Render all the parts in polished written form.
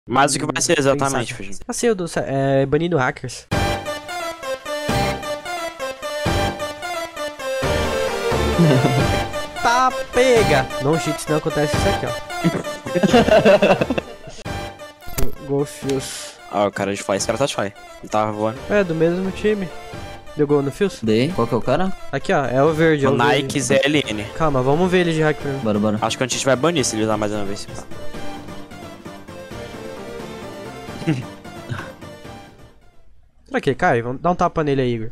Mas o que vai ser exatamente, Fujin? Assim, é banindo hackers. Tá, pega! Não cheat, senão acontece isso aqui, ó. Gol Fios. Ó, o cara de Fly, esse cara tá de Fly. Ele tava voando. É, do mesmo time. Deu gol no Fios? Dei. Qual que é o cara? Aqui, ó, é o verde. É O o Nike verde. ZLN. Calma, vamos ver ele de hack primeiro. Bora, bora. Acho que a gente vai banir se ele usar mais uma vez. Será que ele cai? Vamos dar um tapa nele aí, Igor.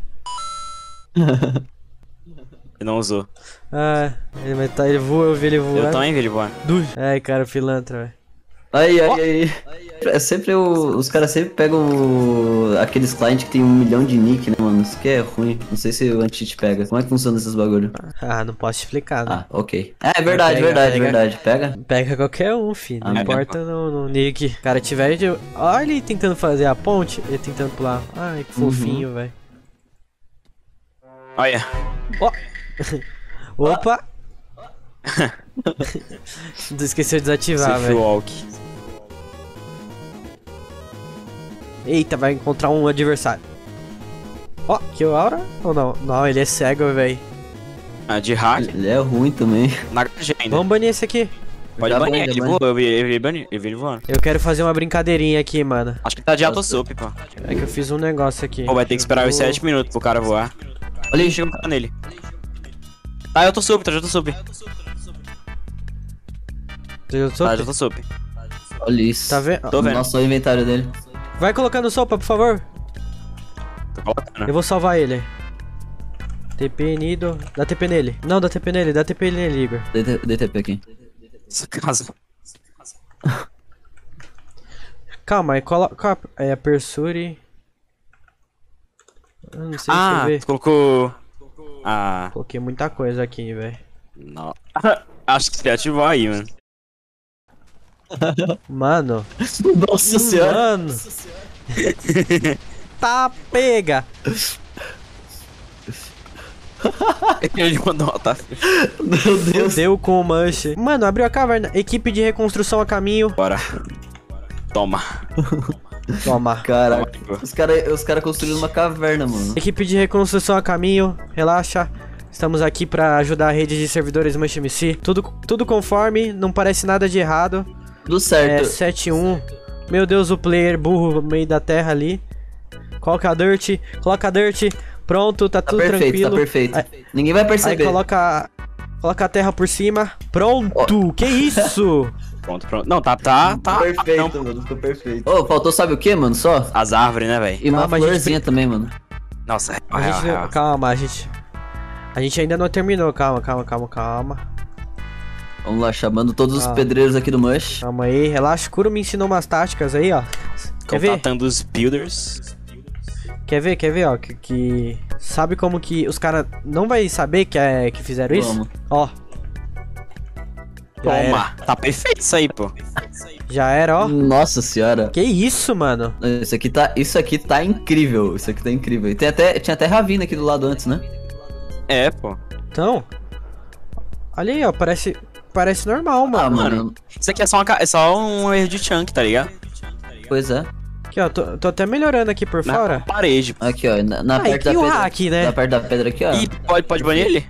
Ele não usou. Ah, ele voa, eu vi ele voando. Eu também vi ele voando. Ai, cara, pilantra, velho. Aí. É sempre os caras sempre pegam aqueles clientes que tem 1 milhão de nick, né, mano? Isso que é ruim. Não sei se o anti-cheat pega. Como é que funciona esses bagulho? Ah, não posso te explicar, né? Ah, ok. É verdade, Pega, verdade, pega. verdade. Pega? Pega qualquer um, filho. Não Ah, importa no nick. O cara tiver de... Olha ele tentando fazer a ponte, ele tentando pular. Ai, que fofinho, velho. Olha. Ó. Opa! Não esqueceu de desativar, Safe velho. walk. Eita, vai encontrar um adversário. Ó, que aura? Ou não? Não, ele é cego, velho. Ah, de hack. Ele é ruim também. Na garagem ainda. Vamos banir esse aqui. Pode Já banir, banho, já ele banho. voou. Eu vi ele voando. Eu quero fazer uma brincadeirinha aqui, mano. Acho que ele tá de autosup, pô. É que eu fiz um negócio aqui. Pô, vai ter que esperar os 7 minutos pro cara voar. Olha aí, chega um cara nele. Tá de autosup, tá de autosup. Eu tô- Tá de autosup. Olha isso. Tá vendo? Tô vendo. Nossa, olha o inventário dele. Vai colocando sopa, por favor. Tô colocando. Eu vou salvar ele. TP Nido. Dá TP nele. Não, dá TP nele. Dá TP nele, Igor. DTP aqui. Essa casa. Calma, aí coloca a Persuri. Eu não sei Ah, escrever. tu colocou... Ah, Coloquei muita coisa aqui, velho. não. Acho que você ativou aí, mano. Mano. Nossa senhora. Mano. Tá, pega. Ele mandou tá. Meu Deus. Deu com o manche. Mano, abriu a caverna. Equipe de reconstrução a caminho. Bora. Toma. Toma. Caraca. Toma. Os cara construíram uma caverna, mano. Equipe de reconstrução a caminho. Relaxa. Estamos aqui pra ajudar a rede de servidores Mancha MC. Tudo conforme. Não parece nada de errado. Tudo É certo. 7-1. Meu Deus, o player burro no meio da terra ali. Coloca a dirt. Coloca a dirt. Pronto, tá Tá tudo perfeito, tranquilo. tá perfeito. Aí- Ninguém vai Aí perceber. coloca a terra por cima. Pronto. Que isso? Pronto, pronto. Não, tá. Perfeito, Não. mano. Ficou perfeito. Ô, faltou sabe o que, mano? Só? As árvores, né, velho? E uma Ah, mas a gente florzinha também, mano. Nossa, A gente, real. calma, a gente ainda não terminou. Calma. Vamos lá, chamando todos os Ah. pedreiros aqui do Mush. Calma aí, relaxa. Kuro me ensinou umas táticas aí, ó. Quer ver? Contatando os builders. Quer ver, ó? Que sabe como que os caras não vai saber que fizeram isso? Vamos. Ó. Já era. Toma. Tá perfeito isso aí, pô. Já era, ó. Nossa senhora. Que isso, mano? Isso aqui tá incrível. Isso aqui tá incrível. E tinha até Ravina aqui do lado antes, né? É, pô. Então. Olha aí, ó. Parece normal, mano. Ah, mano. Isso aqui é só um erro de chunk, tá ligado? Pois é. Aqui, ó. Tô até melhorando aqui por Na fora. parede. Aqui, ó. Na Ah, e perto que da o pedra. hack, né? Na perto da pedra aqui, ó. Ih, pode banir ele?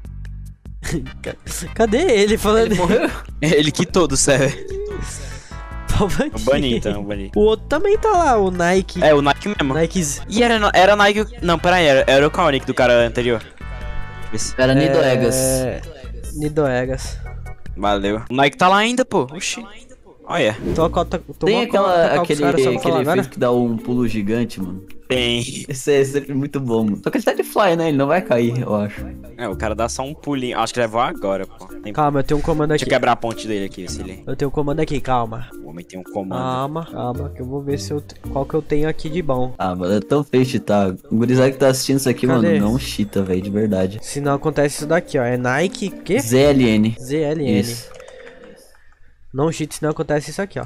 Cadê ele falando? Ele morreu? Ele quitou do server. Tava Eu bani, então, eu bani. O outro também tá lá, o Nike. É, o Nike mesmo. Nikes. E era Nike... Não, peraí, era o qual Nick do cara anterior? Deixa eu ver Era Nidoegas. Nidoegas. se- Valeu. O Nike tá lá ainda, pô. Oxi. Olha. Tem aquele agora? efeito que dá um pulo gigante, mano. Tem. Esse é sempre muito bom, mano. Só que ele tá de fly, né? Ele não vai cair, eu acho. É, o cara dá só um pulinho. Acho que ele vai voar agora, pô. Calma, eu tenho um comando Deixa aqui. eu quebrar a ponte dele aqui, se ele... Eu tenho um comando aqui, calma. O homem tem um comando. Calma, que eu vou ver se qual que eu tenho aqui de bom. Ah, mano, é tão feio cheatar. O gurizada que tá assistindo isso aqui, Cadê? mano, não cheata, velho, de verdade. Se não acontece isso daqui, ó. É Nike, o quê? ZLN. ZLN. Isso. Não cheat, se não acontece isso aqui, ó.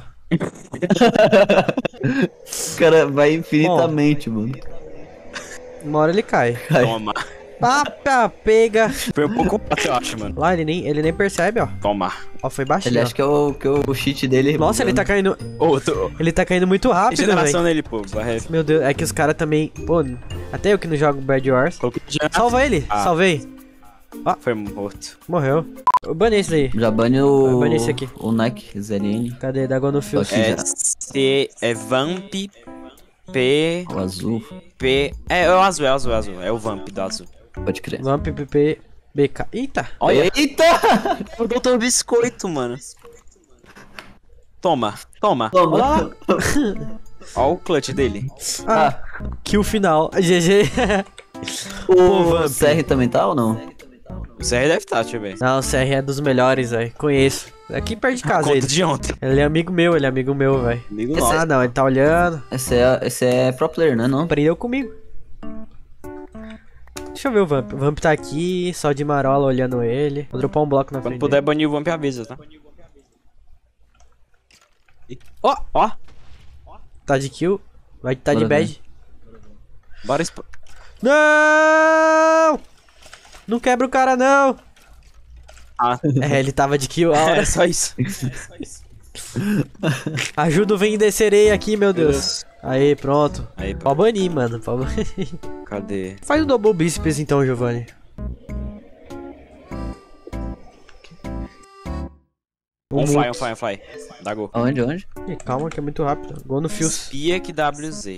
O cara vai infinitamente, mano. Uma hora ele cai. Cai. Toma. Papa, pega. Foi um pouco eu acho, mano. Lá, ele nem percebe, ó. Toma. Ó, foi baixinho. Ele ó. acha que é o cheat dele. Nossa, ele tá caindo. Outro. Ele tá caindo muito rápido, Regeneração velho. nele, pô. Vai. Meu Deus, é que os caras também. Pô, até eu que não jogo Bad Wars. Colocou já. Salva ele, Ah. salvei. Foi morto. Morreu. Eu banei esse daí. Já bane Eu banei esse aqui. o Nike ZLN. Cadê? Dá água no fio. Aqui. É Vamp P. O azul. P. É o azul, é o azul, é o azul. É o Vamp do azul. Pode crer. Vamp PP BK. Eita! Olha. Eita! O Dr. Biscoito, mano. Toma. Toma. Olha Olha o clutch dele. Ah, kill final. GG. O Vamp. CR também tá ou não? O CR deve estar, deixa eu ver. Não, o CR é dos melhores, velho. Conheço. Aqui perto de casa Conta ele. de ontem. Ele é amigo meu, velho. Amigo nosso. Ah, não, ele tá olhando. Esse é pro player, né? Não? Aprendeu comigo. Deixa eu ver o Vamp. O Vamp tá aqui, só de marola olhando ele. Vou dropar um bloco na Quando frente. puder banir o Vamp, avisa, tá? Ó, Ó. tá de kill. Vai tá de Bora ver. bad. Bora Não! Não quebra o cara, não! Ah, É, ele tava de kill. A hora. é só isso. Ajuda o Vendecerei aqui, meu Deus. Aí, pronto. Aí, pô. Pode banir, mano. Pode banir. Cadê? Faz o double bíceps então, Giovanni. On fly. Dá gol. Onde? Ih, calma que é muito rápido. Gol no fios. Spia que WZ.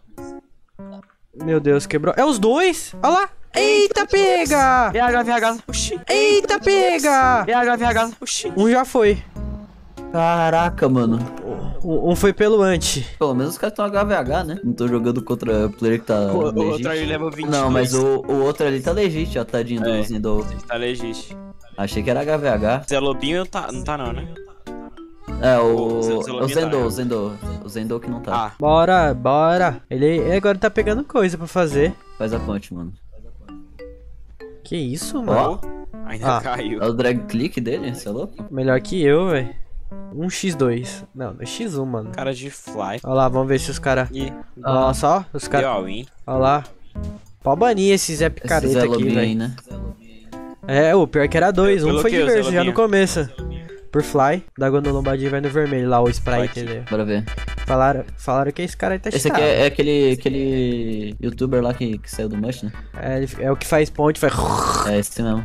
Meu Deus, quebrou. É os dois! Olha lá! Eita, pega! VH. Oxi. Eita, pega! VH. Oxi. Um já foi. Caraca, mano. Um foi pelo anti. Pelo menos os caras estão HVH, né? Não tô jogando contra player que tá O outro legit. ali leva 20. Não, mas o outro ali tá legit, ó, tadinho do É. Zendou. Tá legit. Achei que era HVH. Zé Lobinho não tá não, né? É, O o Zendou Zendou, tá, o Zendou que não tá. Ah, Bora. Ele agora tá pegando coisa pra fazer. Faz a ponte, mano. Que isso, mano? Ó, ainda Ah. caiu. é o drag click dele, você é louco? Melhor que eu, velho. 1x2. Não, 2x1, mano. Cara de fly. Olha lá, vamos ver se os caras. E Nossa, ó. Os deu caras. all in. Olha lá. Pode banir esse Zé Esse Picareta Zé aqui, Lobinho aí, velho. né? É, o pior que era dois. Um Pelo foi que, o Zé diverso já no Lobinho? começo. Por fly. Da no lombadinho vai no vermelho lá, o sprite. Vai Né? Bora ver. Falaram que esse cara aí tá Esse chato. aqui é aquele youtuber lá que saiu do Mush, né? É o que faz ponte, faz. É esse mesmo.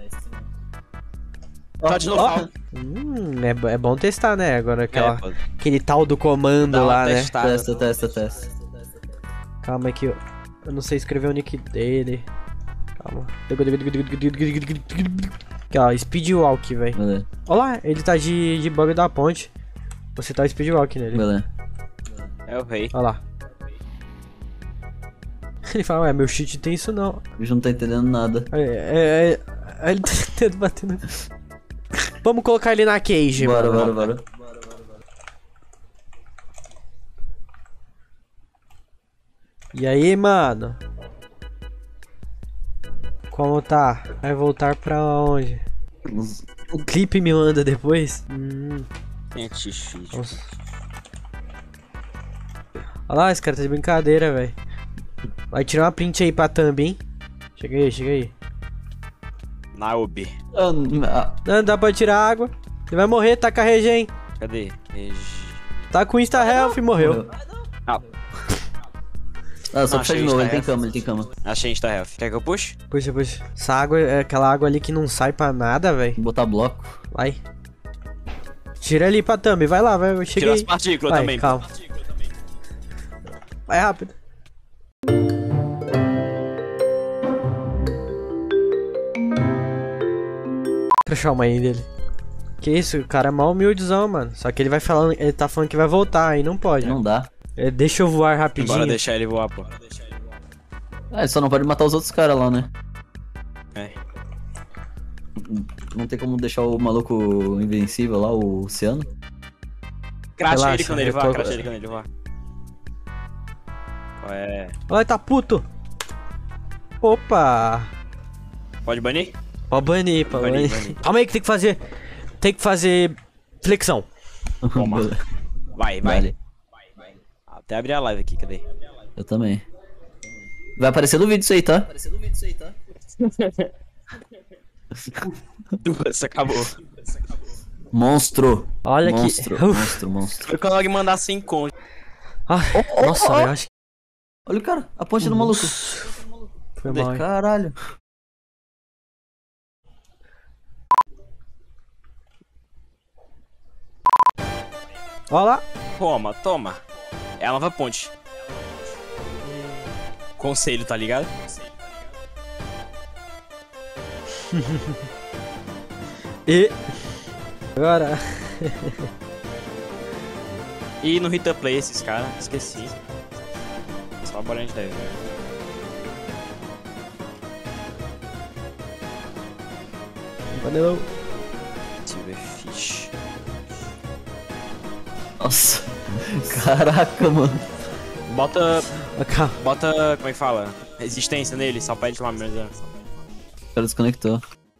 Tá de novo. É bom testar, né? Agora Pô. aquele tal do comando Dá uma lá, né? testada. Testa. Calma aí que eu não sei escrever o nick dele. Calma. Aqui, ó, speedwalk, velho. Beleza, Olha lá, ele tá de bug da ponte. Você tá speedwalk nele. beleza. É o rei. Olha lá. Ele fala, ué, meu cheat tem isso não. O bicho não tá entendendo nada. Aí ele tá tentando bater no... Vamos colocar ele na cage, mano. Bora. E aí, mano? Como tá? Vai voltar pra onde? O clipe me manda depois? Tem xixi. Nossa. Olha lá, esse cara tá de brincadeira, velho. Vai tirar uma print aí pra thumb, hein? Chega aí. Naobi. Não, dá pra tirar água. Ele vai morrer, tá com a regen. Cadê? Tá com Insta Health e morreu. Ah, Só puxar de achei novo, ele Insta tem cama. achei Insta Health. Quer que eu puxe? Puxa. Essa água é aquela água ali que não sai pra nada, velho. Vou botar bloco. Vai. Tira ali pra thumb, vai lá, vai. Chega Tira as aí. partículas Vai, também. calma. Vai rápido. Crashar uma aí dele. Que isso, o cara é mal humildezão, mano. Só que ele tá falando que vai voltar, aí não pode. Não dá. Deixa eu voar rapidinho. Bora deixar ele voar, pô. Ele só não pode matar os outros caras lá, né? É. Não tem como deixar o maluco invencível lá, o Oceano. Cracha Relaxa, ele quando ele eu voar, tô- cracha ele quando ele voar. Qual é? Olha lá, tá puto. Opa. Pode banir? Pode banir. Banir. Calma aí que tem que fazer flexão. Toma. Vai. Vale. Até abrir a live aqui, cadê? Eu também. Vai aparecer no vídeo isso aí, tá? Duas, acabou. Monstro. Olha Monstro, que... monstro, monstro. Eu consegui mandar 100 conto. Ah, nossa, velho, acho que... Olha o cara, a ponte do maluco. Foi mal, hein? Caralho. Olha lá. Toma, toma. É a nova ponte. Conselho, tá ligado? E... Agora... E no Hit Play esses caras, esqueci. Só a bolinha de 10, né? Panelão. Silverfish. Nossa. Caraca, mano. Bota. Acá. Bota. Como é que fala? Resistência nele, só pede lá mesmo. O cara desconectou.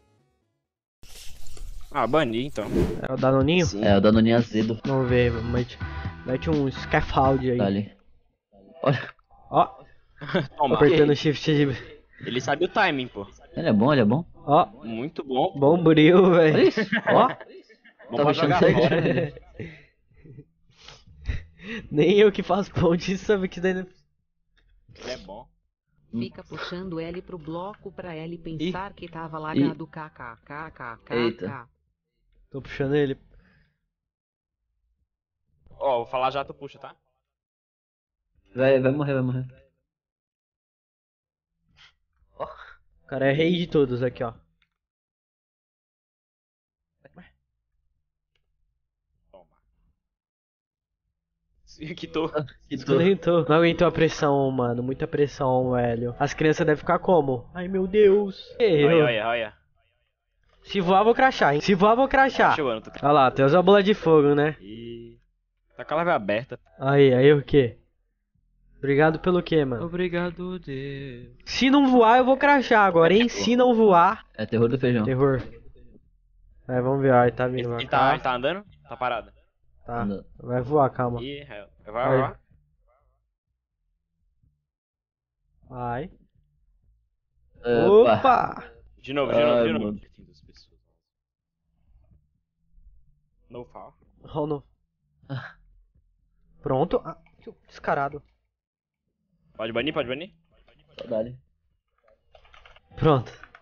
Ah, bani então. É o Danoninho? É, o Danoninho azedo. Vamos ver, mete um scaffold aí. Tá ali. Olha. Ó, Toma. apertando shift de... Ele sabe o timing, pô. Ele é bom, ele é bom. Ó, Muito bom. bom bril, velho. Olha isso. Ó, Bom Tava pra achando jogar que fora. era. nem eu que faço ponte sabe que daí... Ele é bom. Fica puxando L pro bloco pra L pensar que tava lagado kkkkkk. Eita. Tô puxando ele. Ó, vou falar já, tu puxa, tá? Vai morrer, vai morrer. O cara é rei de todos aqui, ó. Toma. Quitou. Não aguentou a pressão, mano. Muita pressão, velho. As crianças devem ficar como? Ai, meu Deus. Olha, olha, olha. Se voar, vou crachar, hein? Se voar, vou crachar. Chegando, tu... Olha lá, tem a bola de fogo, né? E... Tá com a live aberta. Aí o quê? Obrigado pelo quê, mano? Obrigado, Deus. Se não voar, eu vou crachar agora, hein? Se não voar... É terror do feijão. Terror. Aí, vamos ver. Aí, tá vindo pra Ele cá. tá andando? Tá parado. Tá. Vai voar, calma. Ih, vai, vai. Vai. Opa. Opa! De novo, Ai, de novo. mano. No fall. Oh, não. Pronto. Ah, que descarado. Pode banir, pode banir? Saudade. Pronto.